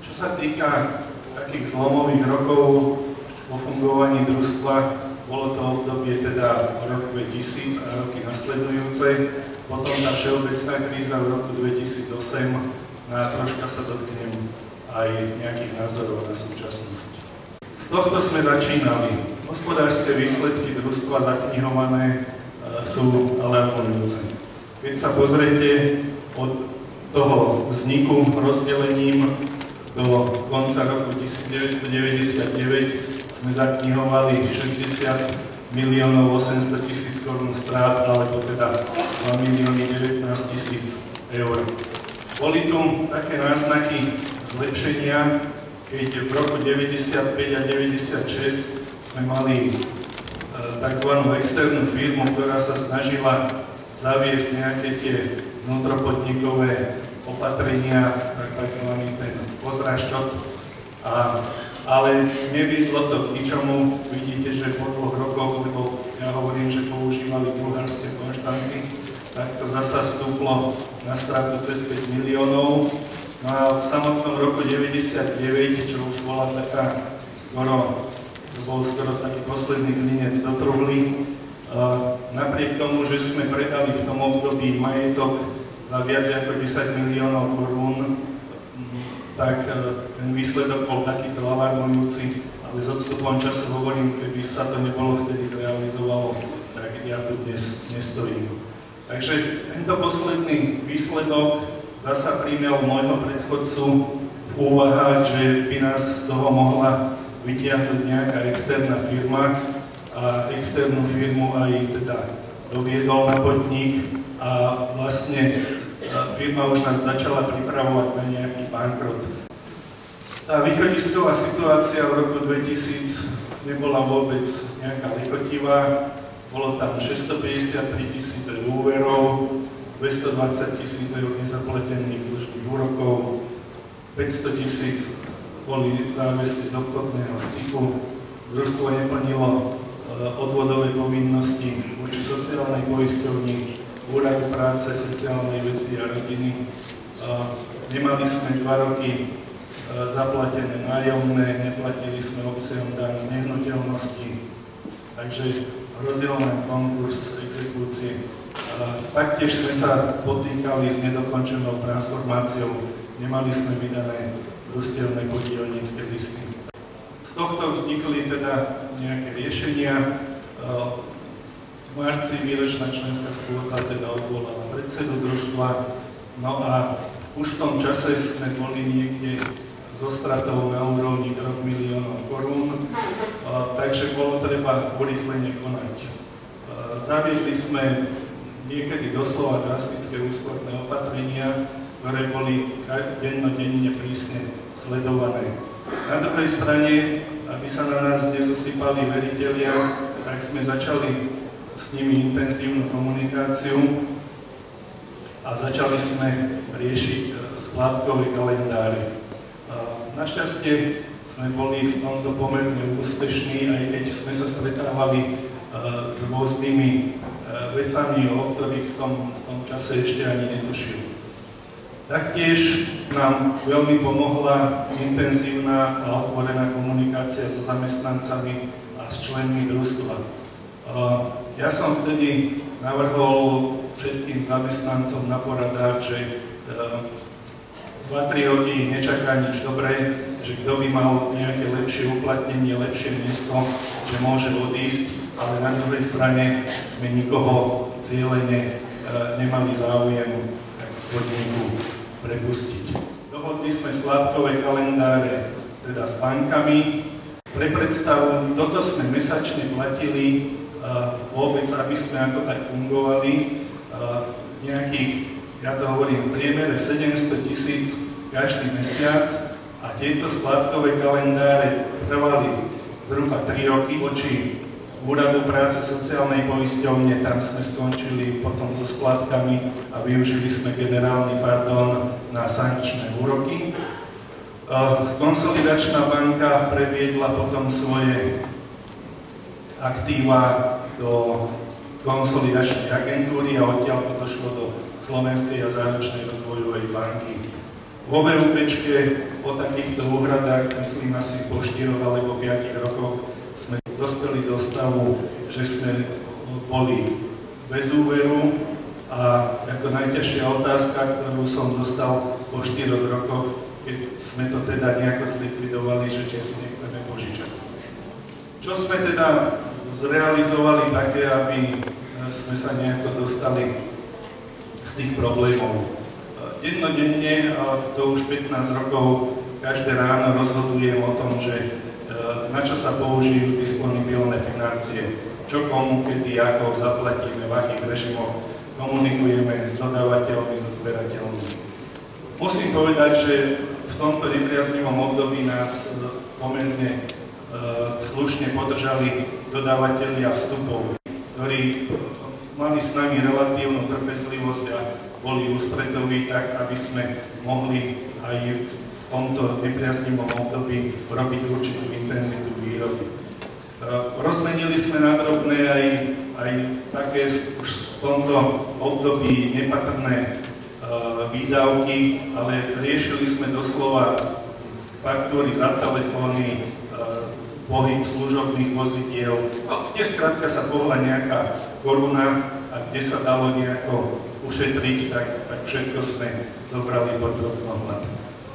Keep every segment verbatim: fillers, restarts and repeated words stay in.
Čo sa týka takých zlomových rokov vo fungovaní družstva, bolo to obdobie teda rok dvetisíc a roky nasledujúce, potom tá všeobecná kríza v roku dvetisícosem, na troška sa dotknem aj nejakých názorov na súčasnosť. Z tohto sme začínali. Hospodárske výsledky družstva zaknihované e, sú alarmujúce. Keď sa pozriete od toho vzniku rozdelením do konca roku devätnásťstodeväťdesiatdeväť sme zaknihovali šesťdesiat miliónov osemsto tisíc korún strát, alebo teda dva milióny devätnásť tisíc eur. Boli tu také náznaky zlepšenia, keď v roku deväťdesiatpäť a deväťdesiatšesť sme mali tzv. Externú firmu, ktorá sa snažila zaviesť nejaké tie vnútropodnikové opatrenia, tzv. ten pozrášťot, a ale neviedlo to k ničomu. Vidíte, že po dvoch rokoch, lebo ja hovorím, že používali bulharské konštanty, tak to zasa stúplo na stratu cez päť miliónov. No a v samotnom roku deväťdesiatdeväť, čo už bola taká skoro, to bol skoro taký posledný klinec do truhly, uh, napriek tomu, že sme predali v tom období majetok za viac ako desať miliónov korún, tak ten výsledok bol takýto alarmujúci, ale s odstupom času hovorím, keby sa to nebolo vtedy zrealizovalo, tak ja tu dnes nestojím. Takže tento posledný výsledok zasa priňal môjho predchodcu v úvahách, že by nás z toho mohla vytiahnuť nejaká externá firma, a externú firmu aj teda doviedol na podnik a vlastne firma už nás začala pripravovať na nejaký bankrot. Tá východisková situácia v roku dvetisíc nebola vôbec nejaká lichotivá. Bolo tam šesťstopäťdesiattri tisíc eur úverov, dvestodvadsať tisíc eur nezaplatených dlžných úrokov, päťsto tisíc boli záväzky z obchodného styku. Družstvo neplnilo odvodové povinnosti voči sociálnej poisťovni, Úradu práce, sociálnej veci a rodiny. Nemali sme dva roky zaplatené nájomné, neplatili sme obciom daň z nehnuteľnosti, takže hrozil nám konkurs, exekúcie. Taktiež sme sa potýkali s nedokončenou transformáciou, nemali sme vydané družstevné podielnické listy. Z tohto vznikli teda nejaké riešenia. V marci výročná členská schôdza teda odvolala predsedu družstva, no a už v tom čase sme boli niekde so stratou na úrovni troch miliónov korún, takže bolo treba urýchlene konať. Zaviedli sme niekedy doslova drastické úsporné opatrenia, ktoré boli dennodenne prísne sledované. Na druhej strane, aby sa na nás nezosypali veritelia, tak sme začali s nimi intenzívnu komunikáciu a začali sme riešiť splátkové kalendáre. Našťastie sme boli v tomto pomerne úspešní, aj keď sme sa stretávali s rôznymi vecami, o ktorých som v tom čase ešte ani netušil. Taktiež nám veľmi pomohla intenzívna a otvorená komunikácia so zamestnancami a s členmi družstva. Ja som vtedy navrhol všetkým zamestnancom na poradách, že dva tri roky ich nečaká nič dobré, že kto by mal nejaké lepšie uplatnenie, lepšie miesto, že môže odísť, ale na druhej strane sme nikoho cieľene nemali záujem z podniku prepustiť. Dohodli sme splátkové kalendáre teda s bankami. Pre predstavu, toto sme mesačne platili vôbec, aby sme ako tak fungovali, nejakých, ja to hovorím, v priemere sedemsto tisíc každý mesiac, a tieto splátkové kalendáre trvali zhruba tri roky voči Úradu práce, sociálnej poisťovne, tam sme skončili potom so splátkami a využili sme generálny pardon na sankčné úroky. Konsolidačná banka previedla potom svoje aktíva do konsolidačnej agentúry a odtiaľ to došlo do Slovenskej a záručnej rozvojovej banky. Vo VUPčke po takýchto úhradách, myslím asi po štyroch alebo piatich rokoch, sme dospeli do stavu, že sme boli bez úveru a ako najťažšia otázka, ktorú som dostal po štyroch rokoch, keď sme to teda nejako zlikvidovali, že či si nechceme požičať. Čo sme teda zrealizovali také, aby sme sa nejako dostali z tých problémov. Jednodenne, a to už pätnásť rokov, každé ráno rozhodujem o tom, že na čo sa použijú disponibilné financie, čo komu, kedy, ako zaplatíme, v akých režimoch komunikujeme s dodávateľmi, s odberateľmi. Musím povedať, že v tomto nepriaznivom období nás pomerne slušne podržali dodávateľia vstupov, ktorí mali s nami relatívnu trpezlivosť a boli ústretoví tak, aby sme mohli aj v tomto nepriaznivom období robiť určitú intenzitu výroby. Rozmenili sme na drobné aj, aj také už v tomto období nepatrné výdavky, ale riešili sme doslova faktúry za telefóny, pohyb služobných vozidiel, kde skrátka sa pohla nejaká koruna a kde sa dalo nejako ušetriť, tak, tak všetko sme zobrali pod drobnohľad.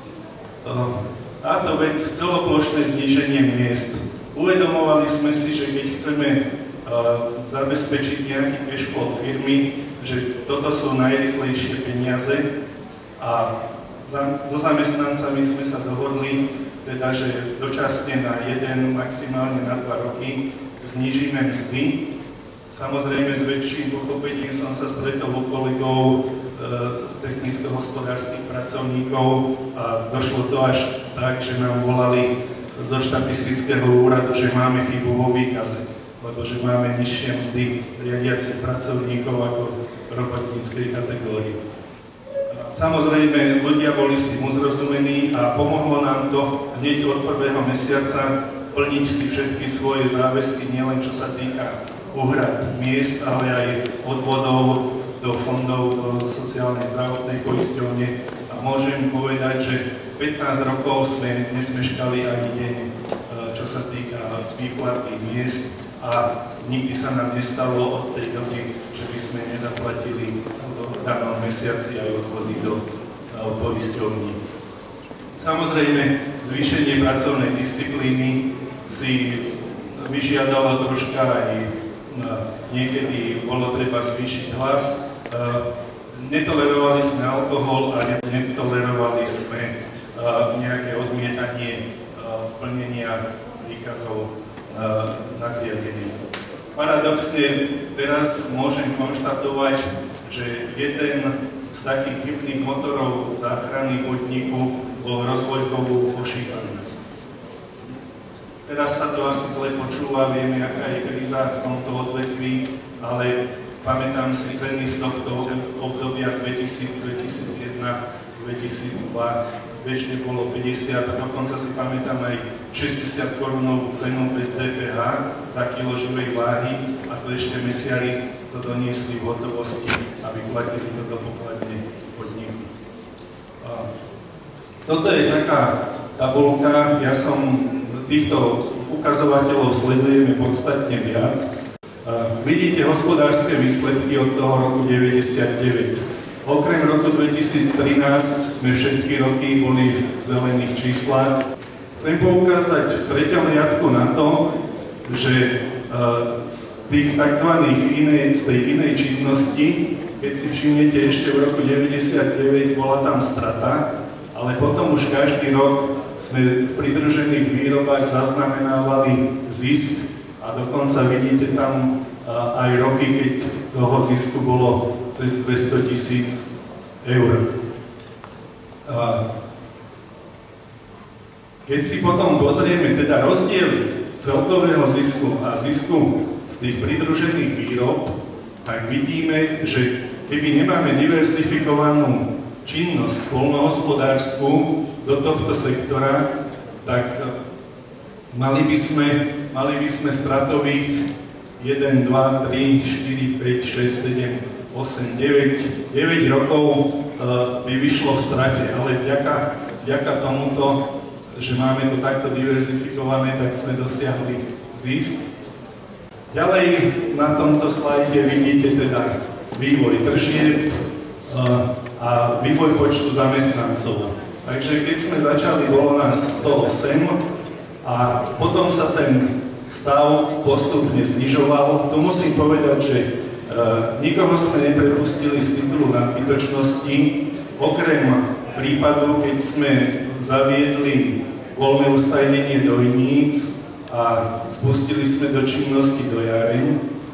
Táto vec, celoplošné zníženie miest. Uvedomovali sme si, že keď chceme zabezpečiť nejaký cash flow firmy, že toto sú najrýchlejšie peniaze a so zamestnancami sme sa dohodli, teda, že dočasne na jeden, maximálne na dva roky znížime mzdy. Samozrejme, s väčším pochopením som sa stretol u kolegov e, technicko-hospodárskych pracovníkov a došlo to až tak, že nám volali zo štatistického úradu, že máme chybu vo výkaze, lebo že máme nižšie mzdy riadiacich pracovníkov ako robotníckej kategórii. Samozrejme, ľudia boli s tým uzrozumení a pomohlo nám to hneď od prvého mesiaca plniť si všetky svoje záväzky, nielen čo sa týka úhrad miest, ale aj odvodov do fondov, do sociálnej zdravotnej poisťovne. A môžem povedať, že pätnásť rokov sme nesmeškali ani deň, čo sa týka výplaty miest a nikdy sa nám nestalo od tej doby, že by sme nezaplatili v danom mesiaci aj odvody do poisťovní. Samozrejme, zvýšenie pracovnej disciplíny si vyžiadalo troška aj niekedy bolo treba zvýšiť hlas. Netolerovali sme alkohol a netolerovali sme nejaké odmietanie plnenia príkazov nadriadených. Paradoxne teraz môžem konštatovať, že jeden z takých hybných motorov záchrany podniku bol rozvoj chovu ošípaný. Teraz sa to asi zle počúva, vieme, aká je kríza v tomto odvetví, ale pamätám si ceny z tohto obdobia dvetisíc, dvetisícjeden, dvetisícdva, bežne bolo päťdesiat, a dokonca si pamätám aj šesťdesiat korunovú cenu bez dé pé há za kilo živej váhy, a to ešte mesiari to doniesli v hotovosti, aby platili to do pokladne podniku. Toto je taká tabulka, ja som týchto ukazovateľov sledujeme podstatne viac. Vidíte hospodárske výsledky od toho roku deväťdesiatdeväť. Okrem roku dvetisíctrinásť sme všetky roky boli v zelených číslach. Chcem poukázať v treťom riadku na to, že z tých tzv. Inej, z tej inej činnosti, keď si všimnete, ešte v roku deväťdesiatdeväť bola tam strata, ale potom už každý rok sme v pridružených výrobách zaznamenávali zisk a dokonca vidíte tam aj roky, keď toho zisku bolo cez dvesto tisíc eur. Keď si potom pozrieme teda rozdiely celkového zisku a zisku z tých pridružených výrob, tak vidíme, že keby nemáme diverzifikovanú činnosť poľnohospodársku do tohto sektora, tak mali by sme, mali by sme stratových jeden, dva, tri, štyri, päť, šesť, sedem, osem, deväť, deväť rokov by vyšlo v strate, ale vďaka, vďaka tomuto, že máme to takto diverzifikované, tak sme dosiahli zisk. Ďalej na tomto slajde vidíte teda vývoj tržieb a vývoj počtu zamestnancov. Takže keď sme začali, bolo nás sto osem a potom sa ten stav postupne znižoval. Tu musím povedať, že nikoho sme neprepustili z titulu nadbytočnosti, okrem prípadu, keď sme zaviedli voľné ustajnenie dojníc a spustili sme do činnosti dojareň,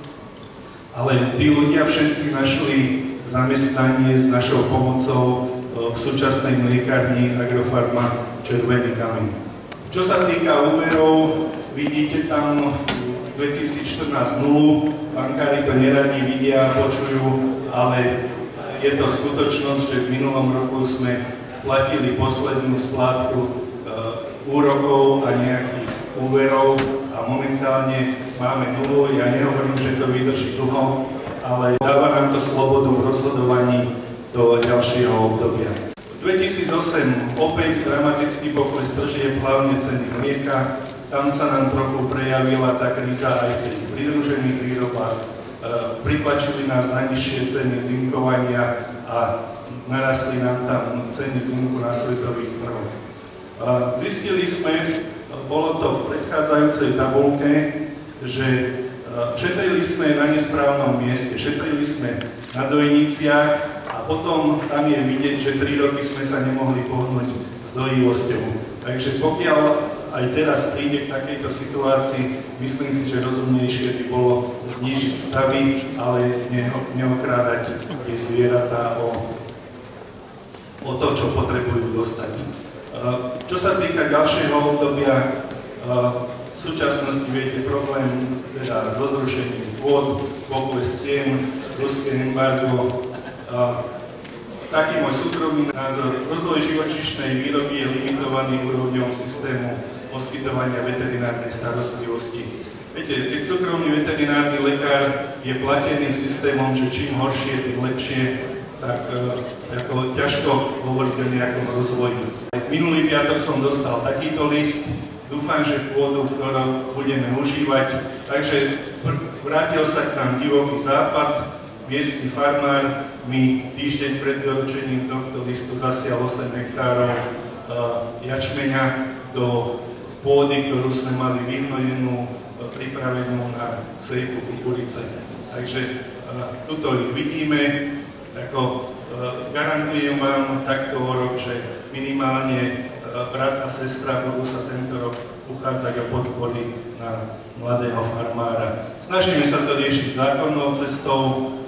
ale tí ľudia všetci našli zamestnanie s našou pomocou v súčasnej mliekárni Agrofarma Červený kameň. Čo sa týka úverov, vidíte tam dvetisícštrnásť nulu, bankári to neradi vidia, počujú, ale je to skutočnosť, že v minulom roku sme splatili poslednú splátku e, úrokov a nejakých úverov a momentálne máme nulu. Ja nehovorím, že to vydrží dlho, ale dáva nám to slobodu v rozhodovaní do ďalšieho obdobia. V dvetisícosem opäť dramatický pokles tržieb, hlavne ceny mlieka. Tam sa nám trochu prejavila tá kríza aj v tých pridružených výrobách. E, pritlačili nás na nižšie ceny zinkovania a narastli nám tam ceny zinku na svetových trhoch. E, zistili sme, bolo to v predchádzajúcej tabuľke, že e, šetrili sme na nesprávnom mieste, šetrili sme na dojniciach a potom tam je vidieť, že tri roky sme sa nemohli pohnúť s dojivosťou. Takže pokiaľ aj teraz príde k takejto situácii, myslím si, že rozumnejšie by bolo znížiť stavy, ale neokrádať tie zvieratá o, o to, čo potrebujú dostať. Čo sa týka ďalšieho obdobia, v súčasnosti viete problém teda so zrušením pôd, pokles cien, ruské embargo. Taký môj súkromný názor. Rozvoj živočíšnej výroby je limitovaný úrovňou systému poskytovania veterinárnej starostlivosti. Viete, keď súkromný veterinárny lekár je platený systémom, že čím horšie, tým lepšie, tak e, ako, ťažko hovoriť o nejakom rozvoji. Minulý piatok som dostal takýto list, dúfam, že pôdu, ktorú budeme užívať. Takže vrátil sa k nám divoký západ, miestny farmár mi týždeň pred doručením tohto listu zasial osem hektárov e, jačmeňa do pôdy, ktorú sme mali vyhnojenú, pripravenú na sejbu kukurice. Takže e, tuto ich vidíme. Ako, e, garantujem vám takto o rok, že minimálne e, brat a sestra budú sa tento rok uchádzať o podpory na mladého farmára. Snažíme sa to riešiť zákonnou cestou.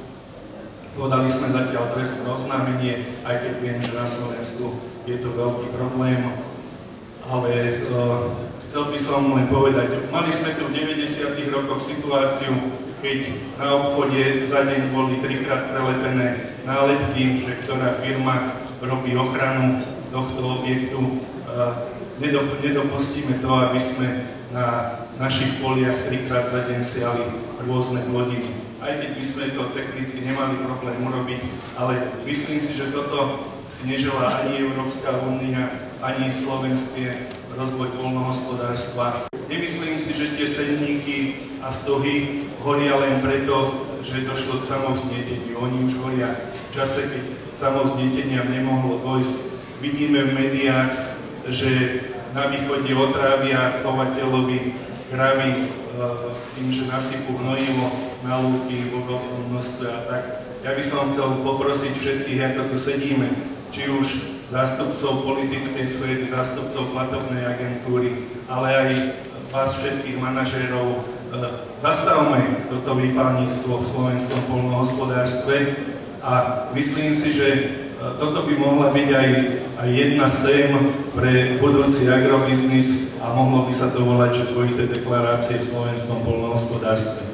Podali sme zatiaľ trestné oznámenie, aj keď viem, že na Slovensku je to veľký problém. Ale uh, chcel by som len povedať, mali sme tu v deväťdesiatych rokoch situáciu, keď na obchode za deň boli trikrát prelepené nálepky, že ktorá firma robí ochranu tohto objektu. Uh, nedop nedopustíme to, aby sme na našich poliach trikrát za deň siali rôzne plodiny. Aj keď by sme to technicky nemali problém urobiť, ale myslím si, že toto si neželá ani Európska únia, ani slovenské rozvoj poľnohospodárstva. Nemyslím si, že tie senníky a stohy horia len preto, že došlo k samovznieteniu. Oni už horia v čase, keď samovznieteniam nemohlo dôjsť. Vidíme v médiách, že na východe otrávia chovateľovi kravy tým, že nasypú hnojivo na lúky vo veľkom množstve a tak. Ja by som chcel poprosiť všetkých, ako tu sedíme, či už zástupcov politickej sféry, zástupcov platobnej agentúry, ale aj vás všetkých manažérov, zastavme toto výpalníctvo v slovenskom poľnohospodárstve a myslím si, že toto by mohla byť aj, aj jedna z tém pre budúci agrobiznis a mohlo by sa to volať, že dvojité deklarácie v slovenskom poľnohospodárstve.